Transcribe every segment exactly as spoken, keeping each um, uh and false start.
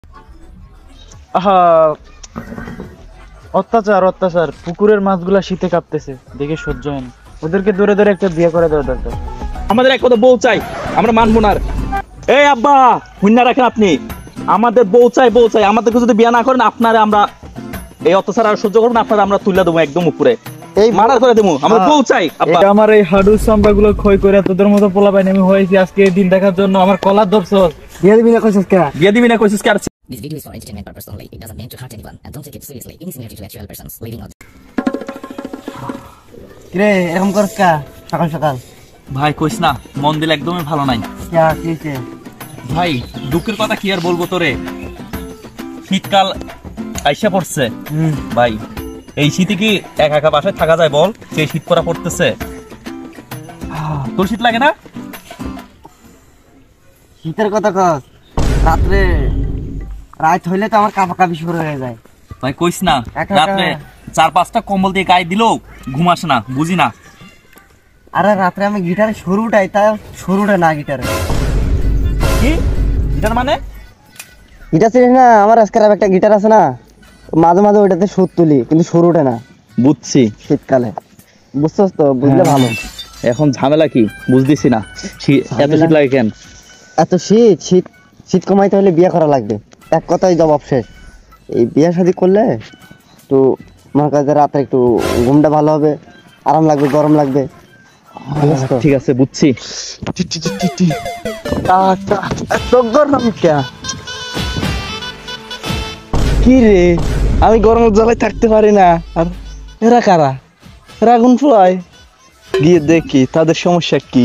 আহা, অত্যাচার অত্যাচার পুকুরের মাছগুলা শীতে কাঁপতেছে, দেখে সহ্য হয় না। ওদেরকে দূরে দূরে একটা বিয়ে করে দেওয়া দরকার। আমাদের এক কথা বউ চাই, আমরা মানবো না। এই আব্বা হুন্না রাখেন আপনি, আমাদের বউ চাই বউ চাই। আমাদেরকে যদি বিয়ে না করেন আপনারা আমরা এই অত্যাচার আর সহ্য করবো না, আপনারা আমরা তুলে দেবো একদম উপরে, এই মার্ডার করে দেবো। আমাদের বউ চাই আব্বা। এটা আমার এই হাডু চামড়া গুলো ক্ষয় করে তোদের মতো পোলা পাইনি আমি হয়েছি আজকে এই দিন দেখার জন্য। আমার কলার দর্শক বিয়ে দিবি না কইছিস কে? বিয়ে দিবি না কইছিস কে? This video is for entertainment purpose only. It doesn't mean to hurt anyone, and don't take it seriously. It is similar to actual persons living out. কিরে এরকম করছ কা সকাল সকাল? ভাই কইস না, মন দিল একদমই ভালো নাই। কিয়া কিছে ভাই দুঃখের কথা কি আর বলবো তোরে, শীতকাল আইসা পড়ছে ভাই। এই শীতে কি একা একা বাসায় থাকা যায় বল? সেই শীত পড়া পড়তেছে, তোর শীত লাগে না? শীতের কথা কস, রাত্রে রাত হইলে তো আমার কাঁপা কাঁপি শুরু হয়ে যায়। ভাই কইস না, একা রাত্রে একা- চার পাঁচটা কম্বল দিয়ে গায়ে দিলেও ঘুম আসে না, বুঝি না। আরে রাত্রে আমি গিটারে সরু উঠাই, তা সরু উঠে না গিটারে। কি এটার মানে? গিটার চিনিস না? আমার আজকাল একটা গিটার আছে না, মাঝে মাঝে ওইটাতে সুর তুলি, কিন্তু সরু উঠে না বুঝছি। শীতকালে, বুঝছস তো? বুঝলে ভালো। এখন ঝামেলা কি বুঝতেছি না, শী- এত শীত লাগে কেন? এত শীত শীত শীত কমাইতে হলে বিয়ে করা লাগবে, এক কথাই জবাব শেষ। এই বিয়ে শাদী করলে তো আমার কাছে রাতে একটু ঘুমটা ভালো হবে, আরাম লাগবে, গরম লাগবে। ঠিক আছে বুঝছি। কি রে, আমি গরমের জ্বালায় থাকতে পারি না, আর এরা কারা? এরা আগুন পোয়ায়, গিয়ে দেখি তাদের সমস্যা কি।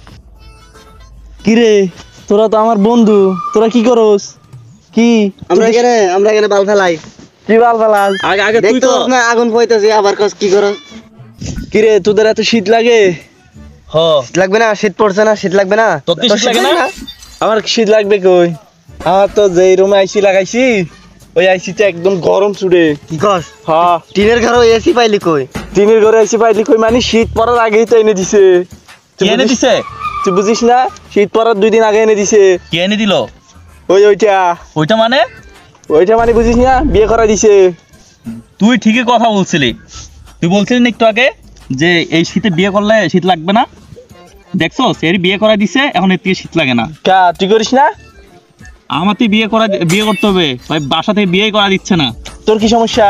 কি রে, তোরা তো আমার বন্ধু, তোরা কি করস? কি আমরা এখানে আমরা এখানে বাল ফেলাই। কি বাল ফেলাস? আগে আগে তুই দেখতো কর। না আগুন পোয়াইতেছে, আবার কস কি করস? কি রে, তোদের এত শীত লাগে? হ শীত লাগবে না? শীত পড়ছে না, শীত লাগবে না? তোর কি শীত লাগে না? আমার শীত লাগবে কই? আমার তো যেই রুমে আইসি লাগাইছি, ওই আইসিতে একদম গরম চুড়ে। কি কস? হ্যাঁ, টিনের ঘরে এসি পাইলি কই? টিনের ঘরে এসি পাইলি কই মানে শীত পড়ার আগেই তো এনে দিছে। কি এনে দিছে? তুই বুঝিস না? শীত পড়ার দুই দিন আগে এনে দিছে। কি এনে দিল? ওই ওইটা ওইটা মানে? ওইটা মানে বুঝিস না? বিয়ে করা দিছে। তুই ঠিকই কথা বলছিলি, তুই বলছিলি না একটু আগে যে এই শীতে বিয়ে করলে শীত লাগবে না। দেখছো এর বিয়ে করা দিছে, এখন এর থেকে শীত লাগে না। কা তুই করিস না? আমার তো বিয়ে করা বিয়ে করতে হবে ভাই, বাসা থেকে বিয়ে করা দিচ্ছে না। তোর কি সমস্যা?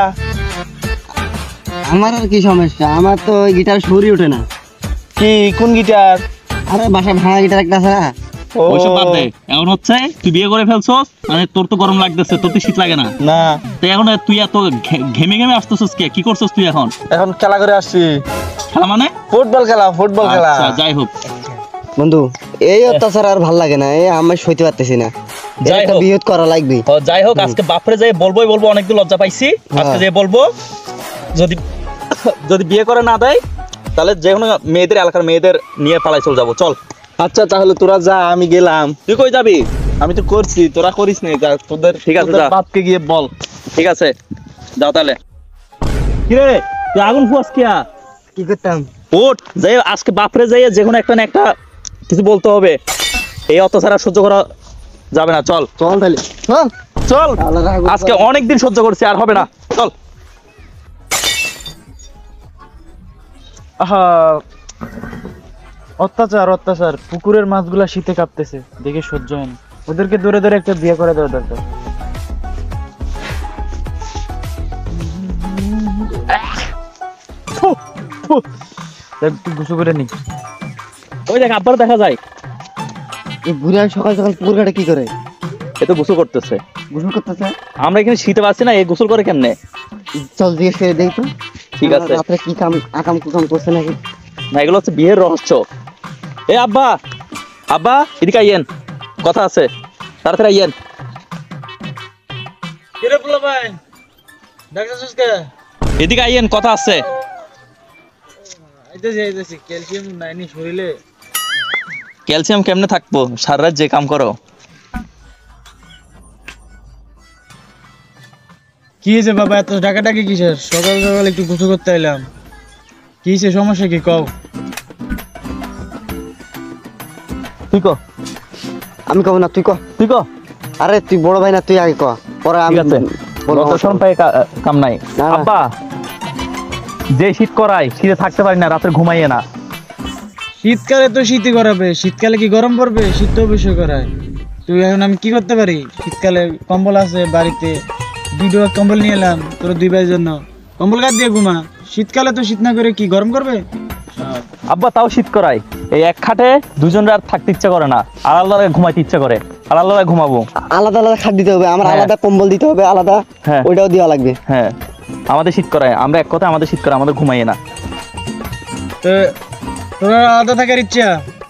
আমার আর কি সমস্যা, আমার তো ওই গিটার সুরই ওঠে না। কি কোন গিটার? আরে বাসা ভাঙা গিটার একটা আছে না। ও ওইসব বাদ দে, এখন হচ্ছে তুই বিয়ে করে ফেলছস, মানে তোর তো গরম লাগতেছে, তোর তো শীত লাগে না। না, তো এখন তুই এত ঘে- ঘেমে ঘেমে আসতেছিস কে? কি করছস তুই এখন? এখন খেলা করে আসছি। খেলা মানে? ফুটবল খেলা, ফুটবল খেলা। আচ্ছা, যাই হোক বন্ধু এই অত্যাচার আর ভাল লাগে না, এই আমি সইতে পারতেছি না। এর যাই একটা হোক। বিয়ে করা লাগবে। ও, যাই হোক, আজকে বাপরে যাই বলবোই বলবো, অনেকদিন লজ্জা পাইছি। আজকে যাই বলবো, যদি যদি বিয়ে করে না দেয় তাহলে যে কোনো মেয়েদের এলাকার মেয়েদের নিয়ে পালাই চলে যাবো। চল। আচ্ছা তাহলে তোরা যা, আমি গেলাম। তুই কই যাবি? আমি তো করছি, তোরা করিস না। যা তোদের, ঠিক আছে, তোদের যা। বাপকে গিয়ে বল। ঠিক আছে, যাও তাহলে। কিরে তুই আগুন ফুয়াস কিয়া? কি করতাম? ওঠ, যাই আজকে বাপরে যাই যে কোনো একটা না একটা কিছু বলতে হবে। এই অত্যাচার আর সহ্য করা যাবে না। চল চল তাহলে চল। চল, আল্লাহ রাখুক। আজকে অনেক দিন সহ্য করছি, আর হবে না। চল। আহা, অত্যাচার অত্যাচার পুকুরের মাছগুলা শীতে কাঁপতেছে, দেখে সহ্য হয় না। ওদেরকে দূরে দূরে একটা বিয়ে করে দেওয়া দরকার। ফু, ফু। দেখ, একটু গুছু করে নি। ওই দেখ আব্বার দেখা যায়, এই বুড়ি আর সকাল সকাল পুকুর ঘাটে কি করে? এ তো গোসল করতেছে। গোসল করতেছে? আমরা এখানে শীতে পাচ্ছি না, এ গোসল করে কেমনে? চল জিজ্ঞেস করে দেখি তো। ঠিক আছে। রাত্রে কি কাম আকাম কুকাম করছে নাকি? না, এগুলো হচ্ছে বিয়ের রহস্য। এ আব্বা, আব্বা এদিকে আইয়েন, কথা আছে, তাড়াতাড়ি আইয়েন। কিরে বলো ভাই, ডাকছিস কে? এদিকে আইয়েন, কথা আছে। আইতেছি আইতেছি, ক্যালসিয়াম নাইনি শরীরে। ক্যালসিয়াম কেমনে থাকবো, সারা রাত যে কাম করো। কি হয়েছে বাবা, এত ডাকাডাকি কিসের? সকাল সকাল একটু গোসল করতে এলাম। কি হয়েছে, সমস্যা কি কও? তুই ক, আমি কব না, তুই ক। তুই ক। আরে তুই বড় ভাই না, তুই আগে ক, পরে আমি ঠিক আছে বলবো। লজ্জা শরম পাই কা- কাম নাই না, না। আব্বা যে শীত করায় শীতে থাকতে পারি না, রাতে ঘুমাইয়ে না। শীতকালে তো শীতই করাবে, শীতকালে কি গরম পড়বে? শীত তো অবশ্যই করায়। তুই এখন আমি কি করতে পারি? শীতকালে কম্বল আছে বাড়িতে, দুটো কম্বল নিয়ে এলাম তোর দুই ভাইয়ের জন্য, কম্বল গাছ দিয়ে ঘুমা। শীতকালে তো শীত না করে কি গরম করবে? আব্বা তাও শীত করায়, এই এক খাটে দুজন রাত থাকতে ইচ্ছা করে না, আলাদা আলাদা ঘুমাইতে ইচ্ছা করে, আলাদা আলাদা ঘুমাবো। আলাদা আলাদা খাট দিতে হবে, আমার হ্যাঁ। আলাদা কম্বল দিতে হবে, আলাদা হ্যাঁ। ওইটাও দেওয়া লাগবে। হ্যাঁ আমাদের শীত করায়, আমরা এক কথা আমাদের শীত করে, আমাদের ঘুমাইয়ে না। তো তোরা আলাদা থাকার ইচ্ছা,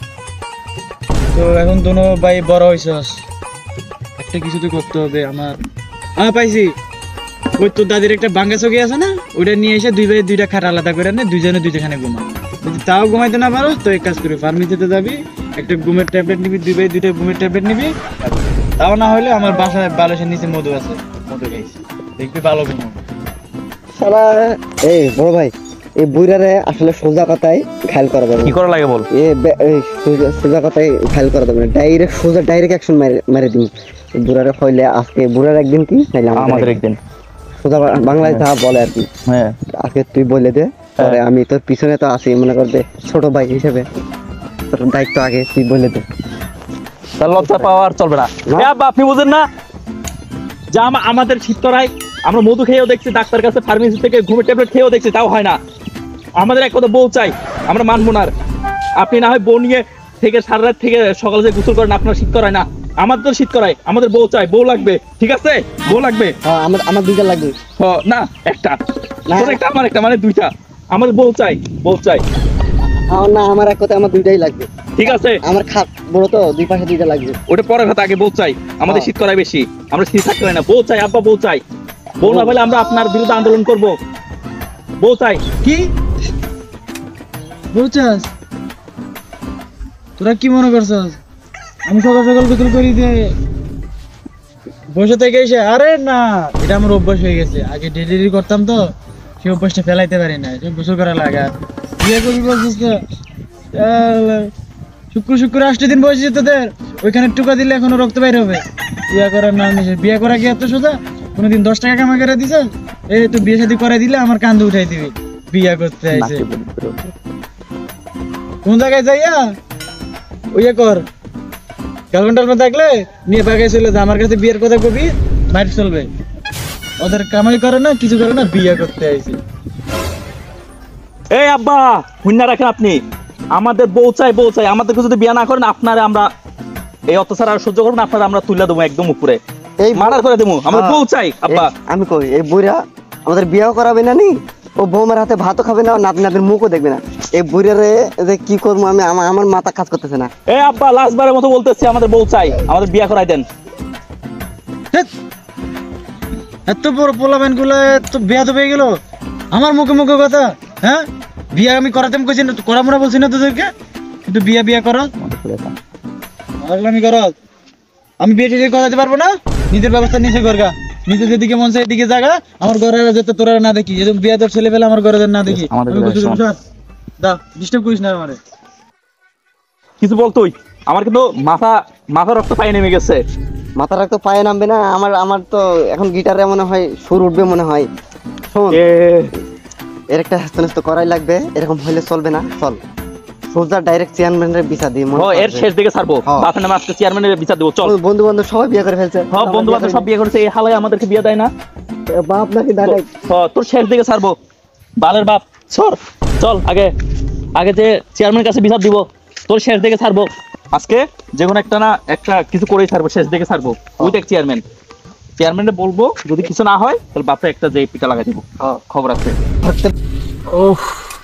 তো এখন দোনো ভাই বড় হয়েছস, একটা কিছু তো করতে হবে আমার। হ্যাঁ পাইছি, ওই তোর দাদির একটা বাঙ্গা চকি আছে না, ওইটা নিয়ে এসে দুই ভাই দুইটা খাট আলাদা করে নে, দুইজনে দুইখানে ঘুমা। যদি তাও ঘুমাইতে না পারো তো এক কাজ করি, ফার্মেসিতে যাবি, একটা ঘুমের ট্যাবলেট নিবি, দুই ভাই দুইটা ঘুমের ট্যাবলেট নিবি। তাও না হলে আমার বাসায় বালিশের নিচে মধু আছে, মধু খাইছি, দেখবি ভালো ঘুমাবো। শালা এই বড় ভাই, এই বুইরারে আসলে সোজা কথায় ঘায়ল করা যাবে কি না। করা লাগে বল? এ বে- এই সোজা- সোজা কথায় ঘায়ল করা যাবে না, ডাইরেক্ট সোজা ডাইরেক্ট অ্যাকশন মেরে দিন বুড়ারে। হইলে আজকে বুড়ার একদিন কি নাইলে আমাদের একদিন। সোজা বা- বাংলায় যা বলে আর কি, হ্যাঁ আজকে তুই বলে দে, পরে আমি তোর পিছনে তো আছি, মনে করবে ছোট ভাই হিসেবে তোর দায়িত্ব আগে তুই বলে দে। তার লজ্জা পাওয়া আর চলবে না। না। এ আব্বা আপনি বুঝেন না যে আমা- আমাদের শীত করায়, আমরা মধু খেয়েও দেখছি, ডাক্তার কাছে ফার্মেসি থেকে ঘুমের ট্যাবলেট খেয়েও দেখছি, তাও হয় না। আমাদের এক কথা বউ চাই, আমরা মানবো না আর। আপনি না হয় বউ নিয়ে থেকে সারা রাত থেকে সকালে যে গোসল করেন, আপনার শীত করায় না, আমাদের তো শীত করায়, আমাদের বউ চাই, বউ লাগবে, ঠিক আছে? বউ লাগবে। হ্যাঁ, আমার আমার দুইটা লাগবে। হ, না একটা, না। তোর একটা আমার একটা, মানে দুইটা, আমাদের বউ চাই, বউ চাই, হ্যাঁ, না আমার এক কথা আমার দুইটাই লাগবে। ঠিক আছে? আমার খাট বড় তো, দুই পাশে দুইটা লাগবে। ওটা পরের কথা, আগে বউ চাই, আমাদের হ্যাঁ। শীত করায় বেশি, আমরা শীত থাকতে পারি না, বউ চাই আব্বা, বউ চাই, বউ না পেলে আমরা আপনার বিরুদ্ধে আন্দোলন করব, বউ চাই। কি বলছস? তোরা কি মনে করছস আমি সকাল সকাল গোসল করি যে বসে থেকে এসে? আরে না, এটা আমার অভ্যাস হয়ে গেছে, আগে ডেলিভারি করতাম তো, সেই অভ্যাসটা ফেলাইতে পারি না, যে গোসল করা লাগে। আর বিয়ে করবি বলছিস তো, আহ, শুক্র শুক্র আষ্ট দিন বয়সে তোদের, ওইখানে টুকা দিলে এখনো রক্ত বাইর হবে। বিয়ে করার নাম নিছে, বিয়ে করা কি এত সোজা? কোনোদিন দশ টাকা কামাই করে দিছ? এই তুই বিয়ে শাদী করে দিলে আমার কান্দে উঠাই দিবি, বিয়ে করতে আইছে। কোন জায়গায় যাইয়া ওইয়া কর, গার্লফ্রেন্ড টার্লফ্রেন্ড থাকলে নিয়ে বাগাই চলে যা, আমার কাছে বিয়ের কথা কবি, মাইট চলবে। ওদের কামাই করে না, কিছু করে না, বিয়ে করতে আইছে। এই আব্বা হুন্না রাখেন আপনি, আমাদের বউ চাই, বউ চাই, আমাদেরকে যদি বিয়ে না করেন আপনারা আমরা এই অত্যাচার আর সহ্য করবো না, আপনারা আমরা তুলে দেবো একদম উপরে, এই মার্ডার করে দেবো, আমাদের বউ চাই আব্বা। এই, আমি কই এই বুইরা আমাদের বিয়েও করাবে না, নি ও বৌমার হাতে ভাতও খাবে না, নাতি নাতির মুখও দেখবে না। এই বুইরারে যে কি করবো আমি, আমার আমার মাথা কাজ করতেছে না। এই আব্বা লাস্ট বারের মতো বলতেছি, আমাদের বউ চাই, আমাদের বিয়ে করাই দেন। ধ্যাৎ, এত বড় পোলাবেন গুলো এত বিয়া তো পেয়ে গেল আমার মুখে মুখে কথা। হ্যাঁ, বিয়া আমি করাতে কইছি না, করা মোড়া বলছি না তোদেরকে, কিন্তু বিয়া বিয়া করো, আমি করো, আমি বিয়ে টিয়ে করাতে পারবো না, নিজের ব্যবস্থা নিজে করগা, নিজে যেদিকে মন চাই এদিকে জায়গা, আমার ঘরে যাতে তোরা না দেখি, এরকম বিয়া তোর ছেলে পেলে আমার ঘরে যেন না দেখি। আমাদের আমি ঘরে বলছি, শোন। সর, দা ডিস্টার্ব করিস না আমারে। কিছু বলতোই, আমার কিন্তু মাথা মাথা রক্ত পায়ে নেমে গেছে। মাথা রাখতে পায়ে নামবে না আমার, আমার তো এখন গিটারে মনে হয় সুর উঠবে মনে হয়। শোন, এ এর একটা হ্যাস্ত করাই লাগবে, এরকম হইলে চলবে না। চল সোজা ডাইরেক্ট চেয়ারম্যানের বিচার দিই। ও এর শেষ দিকে ছাড়বো, হ্যাঁ। বাপের নামে আজকে চেয়ারম্যানের বিচার দেবো, চল। বন্ধু বান্ধব সবাই বিয়ে করে ফেলছে, সব বন্ধু বান্ধব সব বিয়ে করেছে, এই হালায় আমাদেরকে বিয়ে দেয় না। বাপ নাকি ডাইরেক্ট। হ, তোর শেষ দিকে ছাড়বো, বালের বাপ সর, চল আগে, আগে যে চেয়ারম্যানের কাছে বিচার দিব, তোর শেষ দিকে ছাড়বো আজকে, যে কোনো একটা না একটা কিছু করেই ছাড়বো, শেষ দিকে ছাড়বো। ওই দেখ চেয়ারম্যান, চেয়ারম্যানে বলবো যদি কিছু না হয় তাহলে বাপটা একটা যে পিটা লাগাই দিব, খবর আছে। ওহ,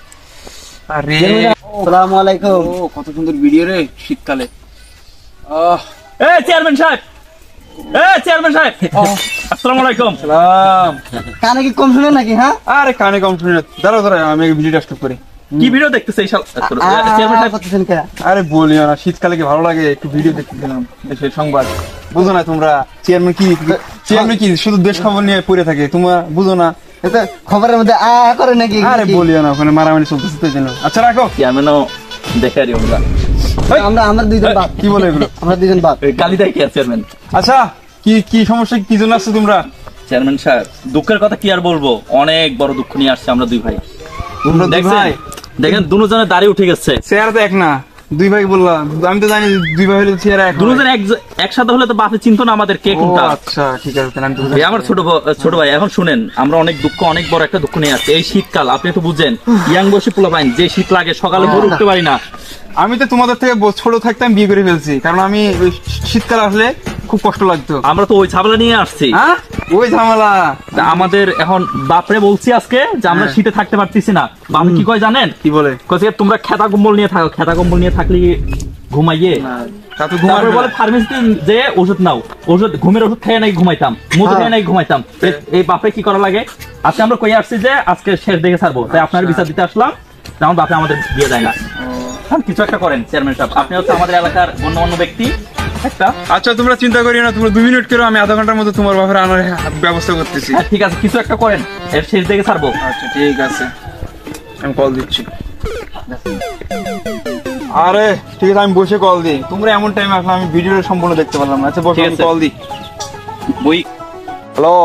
আরে আসসালামু আলাইকুম। ও কত সুন্দর ভিডিও রে শীতকালে। আহ এ চেয়ারম্যান সাহেব, এ চেয়ারম্যান সাহেব, আসসালামু আলাইকুম। সালাম। কানে কি কম শুনে নাকি? হ্যাঁ, আরে কানে কম শুনে, দাঁড়াও দাঁড়াও আমি ভিডিওটা স্টপ করি। কি ভিডিও দেখতেছে এই শালা? চেয়ারম্যান সাহেব করতেছেন কে? আরে বলিও না, শীতকালে কি ভালো লাগে একটু ভিডিও দেখতেছিলাম, দেশের সংবাদ। বুঝো না তোমরা চেয়ারম্যান কি, চেয়ারম্যান কি শুধু দেশ খবর নিয়ে পড়ে থাকে, তোমরা বুঝো না। এটা খবরের মধ্যে আ আ করে নাকি? আরে বলিও না, ওখানে মারামারি চলতেছে তো জন্য। আচ্ছা রাখো। চেয়ারম্যানও দেখে আর ওগুলা আমরা আমরা দুইজন বাপ। কি বলে এগুলো? আমরা দুইজন বাপ। গালি দেয় কি আর চেয়ারম্যান? আচ্ছা কি কি সমস্যা, কি জন্য আসছো তোমরা? চেয়ারম্যান সাহেব, দুঃখের কথা কি আর বলবো, অনেক বড় দুঃখ নিয়ে আসছে আমরা দুই ভাই। তোমরা দুই দেখছেন? ভাই? দেখেন দুজনের দাড়ি উঠে গেছে। চেহারা তো এক না, দুই ভাই বললাম, আমি তো জানি দুই ভাই হলে চেহারা এক হয়। দুজন এক একসাথে হলে তো বাপে চিন্তা না আমাদের কে ও কোনটা। আচ্ছা ঠিক আছে, তাহলে আমি তো এই আমার ছোট ভ- ছোট ভাই, এখন শুনেন, আমরা অনেক দুঃখ, অনেক বড় একটা দুঃখ নিয়ে আসছি। এই শীতকাল আপনি তো বুঝেন, ইয়াং বয়সী পোলা পাইন, যে শীত লাগে সকালে ভোর উঠতে পারি না। আমি তো তোমাদের থেকে ব- ছোট থাকতে আমি বিয়ে করে ফেলছি, কারণ আমি ওই শীতকাল আসলে খুব কষ্ট লাগতো। আমরা তো ওই ঝামেলা নিয়ে আসছি। হ্যাঁ ওই ঝামেলা। তা আমাদের এখন বাপরে বলছি আজকে যে আমরা শীতে থাকতে পারতেছি না। বাপ কি কয় জানেন? কি বলে? কইছে তোমরা খেতা কম্বল নিয়ে থাকো, খেতা কম্বল নিয়ে থাকলে ঘুমাইয়ে। তা তো ঘুমার তারপরে বলে ফার্মেসিতে যে ওষুধ নাও, ওষুধ ঘুমের ওষুধ খেয়ে নাই ঘুমাইতাম, মধু খেয়ে নাই ঘুমাইতাম। এ- এই বাপে কি করা লাগে? আজকে আমরা কই আসছি যে আজকে শেষ দেখে ছাড়বো, তাই আপনার বিচার দিতে আসলাম। যেমন বাপে আমাদের বিয়ে দেয় না। হ্যাঁ, কিছু একটা করেন চেয়ারম্যান সাহেব, আপনি হচ্ছে আমাদের এলাকার গণ্যমান্য ব্যক্তি একটা। আচ্ছা তোমরা চিন্তা করিও না, তোমরা দুই মিনিট করো, আমি আধা ঘন্টার মধ্যে তোমার বাপের আনার ব্যবস্থা করতেছি। হ্যাঁ ঠিক আছে, কিছু একটা করেন, এর শেষ দেখে ছাড়বো। আচ্ছা ঠিক আছে, আমি কল দিচ্ছি। আরে ঠিক আছে, আমি বসে কল দিই। তোমরা এমন টাইম আসলে আমি ভিডিওটা সম্পূর্ণ দেখতে পারলাম না। আচ্ছা বসে ঠিক আমি আছে। কল দিই। বই হ্যালো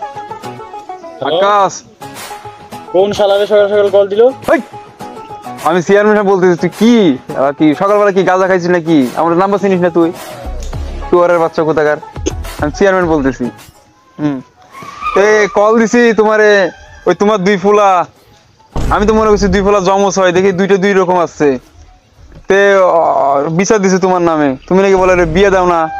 আকাশ, কোন শালারে সকাল সকাল কল দিল? ওই, আমি চেয়ারম্যান সাহেব বলতেছি। তুই কি আবার কি সকালবেলা কি গাঁজা খাইছিস নাকি? আমার নাম্বার চিনিস না তুই? তুয়ারের বাচ্চা কোথাকার। আমি চেয়ারম্যান বলতেছি। হুম এ কল দিছি তোমারে, ওই তোমার দুই ফুলা, আমি তো মনে করছি দুই ফুলা জমজ হয়, দেখি দুইটা দুই রকম আসছে। তে আহ, বিচার দিছে তোমার নামে, তুমি নাকি বলে রে বিয়ে দাও না।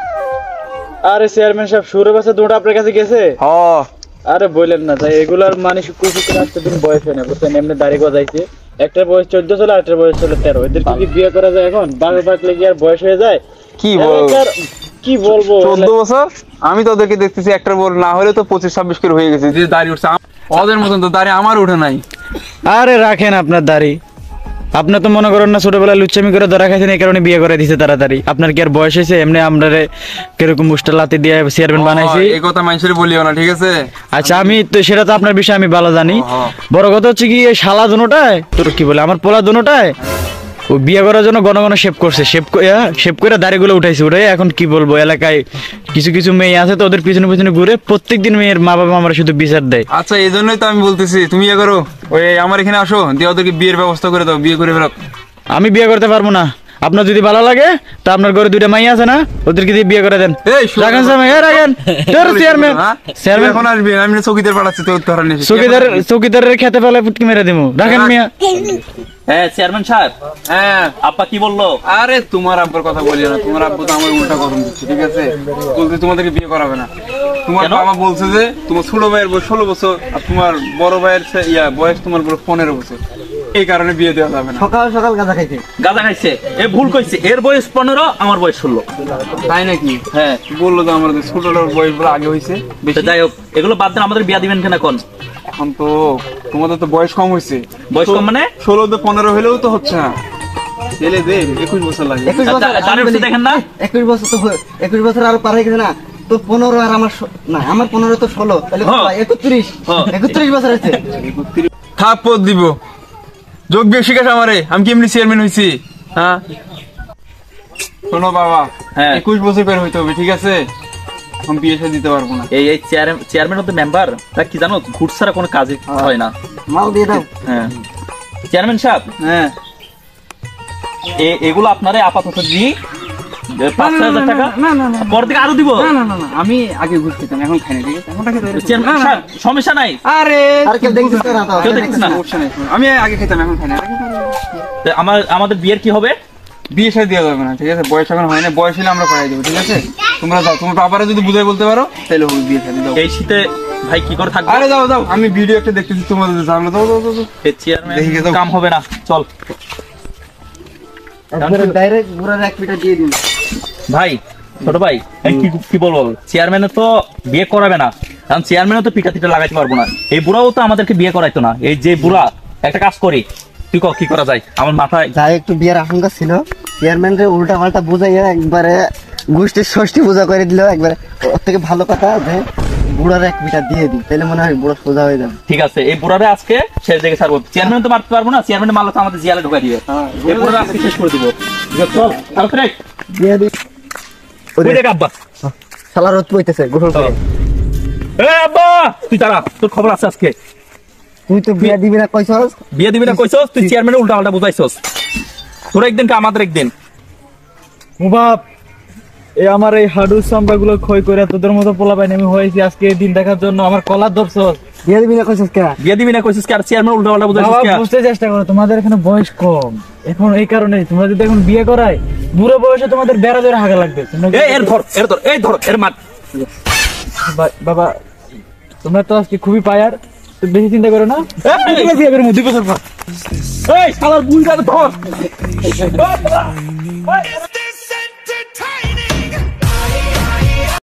আরে চেয়ারম্যান সাহেব, সুরে বাসা দুটো আপনার কাছে গেছে? হ আরে বললেন না, তাই এগুলার মানুষ কুকুর আসতে দিন বয়স হয় না, বুঝছেন? এমনি দাড়ি গজাইছে, একটার বয়স চোদ্দ চলে, আরেকটার বয়স চলে তেরো। এদেরকে কি বিয়ে করা যায় এখন? বাঘে পাকলে কি আর বয়স হয়ে যায়? কি বল, এলাকার- কি বলবো, চোদ্দ বছর আমি তো ওদেরকে দেখতেছি, একটার বল না হলে তো পঁচিশ ছাব্বিশ করে হয়ে গেছে, যে দাড়ি উঠছে। আম- ওদের মতন তো দাড়ি আমার উঠে নাই। আরে রাখেন আপনার দাড়ি, আপনি তো মনে করেন না ছোটবেলায় লুচ্চামি করে ধরা খাইছেন, এই কারণে বিয়ে করে দিছে তাড়াতাড়ি। আপনার কি আর বয়স হয়েছে? এমনি আমরা কিরকম মুষ্টা লাতি দিয়ে চেয়ারম্যান বানাইছি। এই কথা মানুষের বলিও না, ঠিক আছে? আচ্ছা আমি তো, সেটা তো আপনার বিষয় আমি ভালো জানি। বড় কথা হচ্ছে কি, এই শালা দুটায় তোর কি বলে, আমার পোলা দুটায় ও বিয়ে করার জন্য ঘন ঘন শেভ করছে, শেভ শেভ করে দাড়িগুলো উঠাইছে। উঠে এখন কি বলবো, এলাকায় কিছু কিছু মেয়ে আছে তো, ওদের পিছনে পিছনে ঘুরে প্রত্যেকদিন মেয়ের মা বাবা আমরা শুধু বিচার দেয়। আচ্ছা এই জন্যই তো আমি বলতেছি তুমি ইয়ে করো, ওই আমার এখানে আসো, দিয়ে ওদেরকে বিয়ের ব্যবস্থা করে দাও, বিয়ে করে ফেলো। আমি বিয়ে করতে পারবো না। আপনার যদি ভালো লাগে তা আপনার ঘরে দুইটা মাই আছে না, ওদেরকে দিয়ে বিয়ে করে দেন। এই শোনো রাখেন না। স্যার, রাখেন। তোর চেয়ারম্যান হ্যাঁ? তুই চেয়ারম্যান এখন আসবি, আমি না চৌকিদার পাঠাচ্ছি তোর ধরা নিয়ে। চৌকিদার চৌকিদারের খেতে পেলে ফুটকি মেরে দিমু। রাখেন মিয়া। হ্যাঁ চেয়ারম্যান সাহেব, হ্যাঁ আব্বা কি বললো? আরে তোমার আব্বার কথা বলিও না, তোমার আব্বু তো আমার উল্টা কথা দিচ্ছে, ঠিক আছে? বলতে তোমাদেরকে বিয়ে করাবে না। তোমার কেন? বাবা বলছে যে তোমার ছোট ভাইয়ের বয়স ষোলো বছর, আর তোমার বড় ভাইয়ের সে- ইয়া বয়স তোমার বড় পনেরো বছর, এই কারণে বিয়ে দেওয়া যাবে না। সকাল সকাল গাঁজা খাইছে। গাঁজা খাইছে, এ ভুল কইছে, এর বয়স পনেরো, আমার বয়স ষোলো। তাই নাকি? হ্যাঁ বললো তো আমার ছোটটার বয়স বলে আগে হয়েছে তো বেশি। যাই হোক, এগুলো বাদ দেন, আমাদের বিয়া দিবেন কেন এখন? এখন তো তোমাদের তো বয়স কম হয়েছে। বয়স কম মানে? ষোলো তো পনেরো হলেও তো হচ্ছে না, ছেলেদের একুশ বছর লাগে। একুশ বছর দা- দাঁড়িয়ে বসে দেখেন না? একুশ বছর তো হয়ে- একুশ বছর আরো পার হয়ে গেছে না তো, পনেরো আর আমার ষো- না আমার পনেরো তো ষোলো, তাহলে কত হ্যাঁ। হয়? একত্রিশ হ্যাঁ। একত্রিশ বছর হয়েছে। থাপ্পড় দিব, যোগ বিয়োগ শিখাস আমারে, আমি কি এমনি চেয়ারম্যান হয়েছি? হ্যাঁ শোনো বাবা, হ্যাঁ। একুশ বছর বের হইতে হবে, ঠিক আছে? এখন বিয়ে সাথে দিতে পারবো না। এই এই চেয়ারম্যান অফ দ্য মেম্বার, তা কি জানো, ঘুষ ছাড়া কোনো কাজই হয় না। মাল দিয়ে দাও। হ্যাঁ চেয়ারম্যান সাহেব, হ্যাঁ এ- এগুলো আপনারে আপাতত দিই পাঁচ ছয় হাজার টাকা, না না না পর থেকে আরো দিব। না না না না, আমি আগে ঘুষ খেতাম, এখন খাই না, ঠিক আছে? এখন টাকা ধরে রাখো। চেয়ারম্যান সাহেব সমস্যা নাই, আরে আর কেউ দেখতেছে না তো? কেউ দেখতেছে না। সমস্যা নেই, আমি আগে খেতাম, এখন খাই না। আগে খাই না। তো আমার আমাদের বিয়ের কি হবে? বিয়ে সাথে দেওয়া যাবে না, ঠিক আছে? বয়স এখন হয় না, বয়স হলে আমরা করাই দেবো, ঠিক আছে? তোমরা যাও, তোমার বাবারা যদি বুঝাই বলতে পারো তাহলে হবে, বিয়ে সাথে দাও। এই শীতে ভাই কি করে থাকবে? আরে যাও যাও, আমি ভিডিও একটা দেখতেছি তোমাদের সামনে, দাও দাও দাও দাও। এই চেয়ারম্যান দেখি গে দাও। কাম হবে না, চল। ডাইরেক্ট বুড়ার এক পিঠা দিয়ে দিন। ভাই ছোট ভাই, এই কি কি বলবো, চেয়ারম্যানে তো বিয়ে করাবে না, কারণ চেয়ারম্যানে তো পিঠা টিটা লাগাইতে পারবো না। এই বুড়াও তো আমাদেরকে বিয়ে করাইতো না। এই যে বুড়া, একটা কাজ করি, তুই ক কি করা যায়? আমার মাথায় যাই একটু বিয়ের আশঙ্কা ছিল, চেয়ারম্যান রে উল্টা পাল্টা বুঝাইয়া একবারে গোষ্ঠীর ষষ্ঠী পূজা করে দিল। একবারে ওর থেকে ভালো কথা যে বুড়ার এক পিঠা দিয়ে দিই, তাহলে মনে হয় বুড়া সোজা হয়ে যাবে। ঠিক আছে, এই বুড়ারে আজকে শেষ দেখে ছাড়বো। চেয়ারম্যান তো মারতে পারবো না, চেয়ারম্যান মারলে তো আমাদের জিয়ালে ঢুকাই দিবে। এই বুড়ারে আজকে শেষ করে দিব। চল তাড়াতাড়ি দিয়ে দিই। ওই দেখ আব্বা, শালা রোদ পইতেছে গোসল করে। এই আব্বা তুই দাঁড়া, তোর খবর আছে আজকে। তুই তো বিয়া দিবি না কইছস। বিয়ে দিবি না কইছস, তুই চেয়ারম্যানের উল্টা পাল্টা বুঝাইছস। তোর একদিন কা আমাদের একদিন। ও বাপ, এই আমার এই হাডু চামড়া গুলো ক্ষয় করে তোদের মতো পোলা পাইনি আমি হয়েছি আজকে এই দিন দেখার জন্য। আমার কলার ধরছস, বিয়া দিবি না কইছস কে? বিয়ে দিবি না কইছস কি আর চেয়ারম্যান উল্টা পাল্টা বুঝাইছস বাবা কি? বুঝতে চেষ্টা করো, তোমাদের এখানে বয়স কম এখন, এই কারণে তোমরা যদি এখন বিয়ে করাই বুড়ো বয়সে তোমাদের বেড়া ধরে হাগা লাগবে। তোমরা এই এর ধর, এর ধর, এই ধর, এর মার। বা- বাবা তোমরা তো আজকে খুবই পায়ার, তো বেশি চিন্তা করো না। এই, তোমরা বিয়ে করো দুই বছর পর। এই শালার বুইড়া ধর।